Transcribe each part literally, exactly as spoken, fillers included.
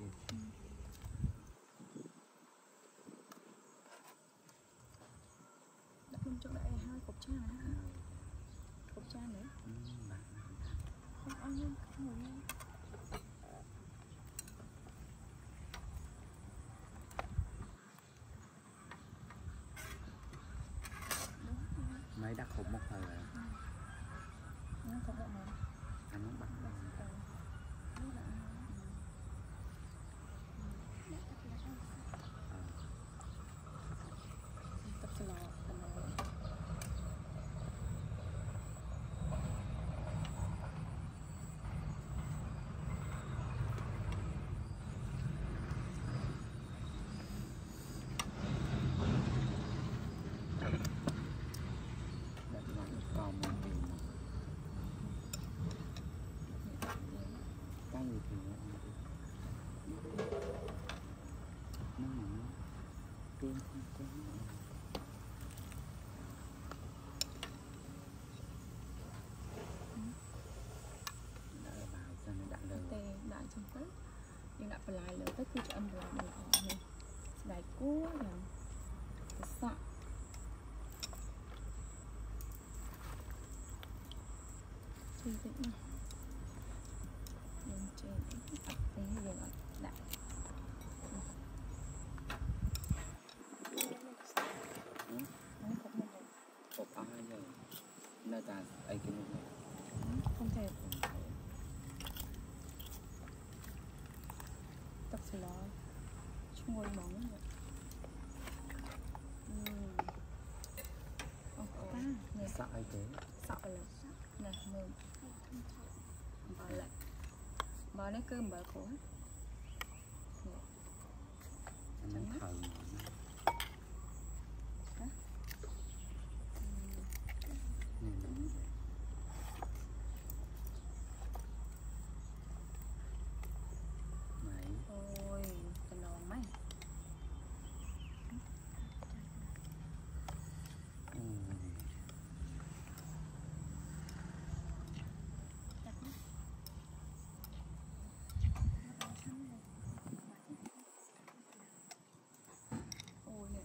đặt luôn chỗ đây hai cục cha nữa cục cha nữa không ăn luôn không ngồi luôn mấy đặt hộp một hồi rồi nó không được mà anh nó bắt tập sờ lò tập lò đại trong tết nhưng đã phải lại lớn tết cứ cho âm lại mình ở này đại cua là cái sọ chơi tĩnh này dùng trên ập thế dùng ở đại hộp ai rồi nơi ta ấy cái này không thể tập sờ lò chung ngồi mỏng vậy ta này sợ ai thế sợ là nè mồm bò lại bò lấy cơm bò khổ trắng thờ ôi cái lon mấy ôi nè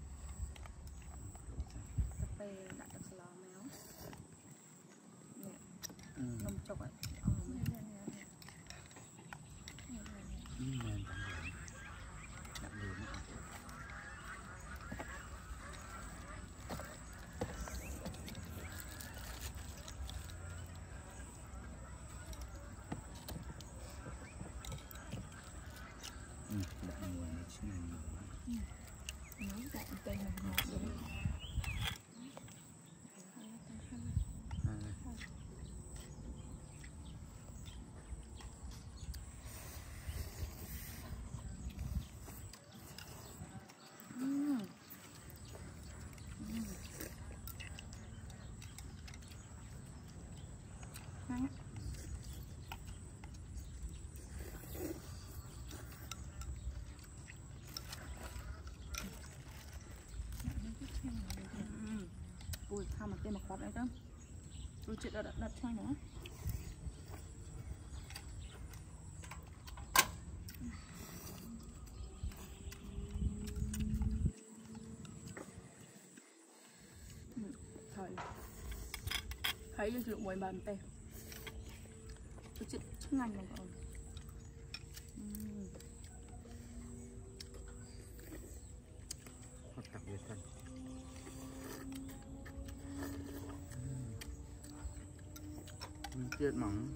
cà phê đặt tập sờ lò méo nè nông chọc ấy nó đại tên là ngọt rồi ui thao mà tên một quạt đấy đó rồi chuyện đặt đặt sang nữa thời thấy được lượng mùi bàn tê rồi chuyện chắc ngành rồi còn hoặc đặc biệt thân chết mỏng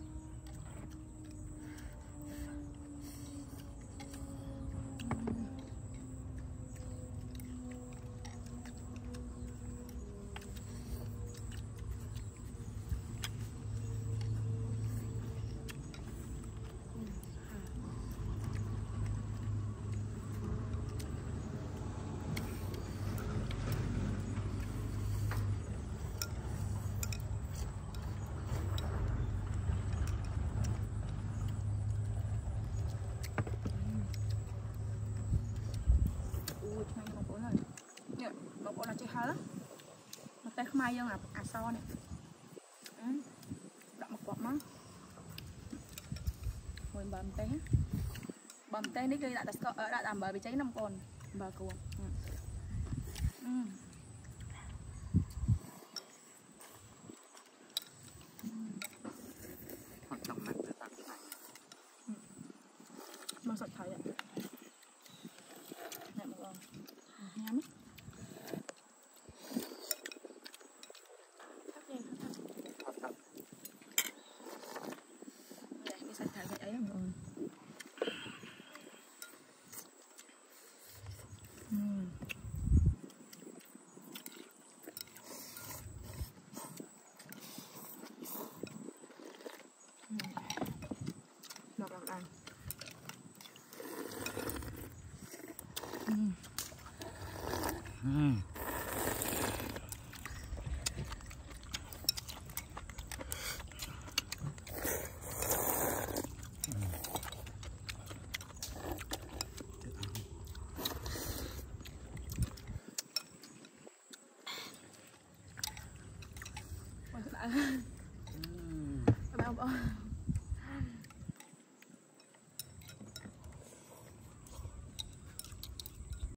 hả một tay không ai dân là à so này đậm một quạt món mùi bầm té bờ còn tê ní kia đã đặt đã làm bờ bị cháy năm con bờ cuồng. Hoặc trong mặt từ tặng này. Mà sạch thấy ạ. Nè một con. Nhắm. Hoặc trong. Đây, cái sạch thấy ấy mọi người. Lọc lọc ăn. Ừ. Ôi, các bạn. Các bạn không